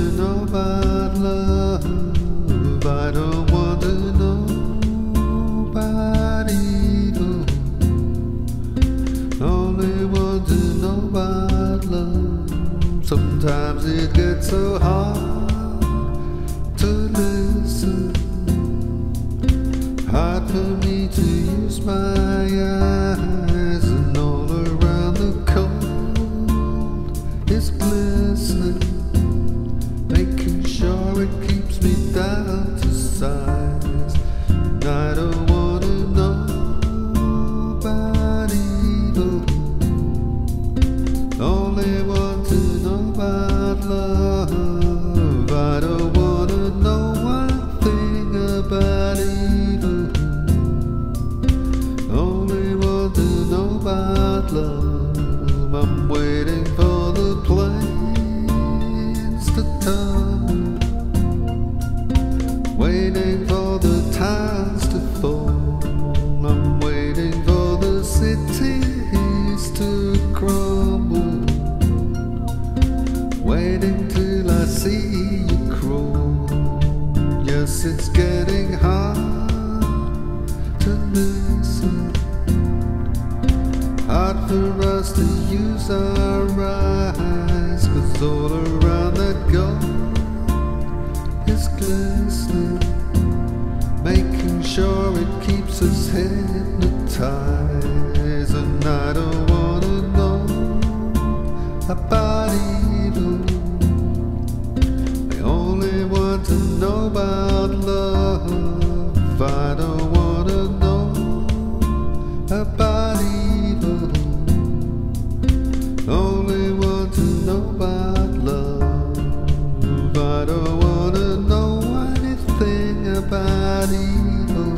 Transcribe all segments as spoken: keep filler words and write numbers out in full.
know about love. I don't want to know about evil. Only want to know about love. Sometimes it gets so hard to listen, hard for me to use my eyes, and all around the cold is glistening, making sure it keeps me down to size. And I don't want to know about evil, only want to know about love. I don't want to know one thing about evil, only want to know about love. I'm waiting for the planes to tumble, waiting for the towns to fall. I'm waiting for the cities to crumble, waiting till I see you crawl. Yes, it's getting hard to listen, hard for us to use our eyes, 'cause all around that gold is glistening, making sure it keeps us hypnotized. And I don't want to know about evil, I only want to know about love. I don't want to know about evil, only want to know about love. I don't want to know anything about evil,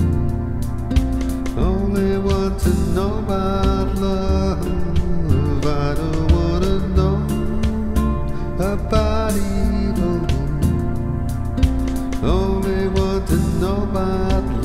only want to know about love. I don't want to know about evil, only want to know about love.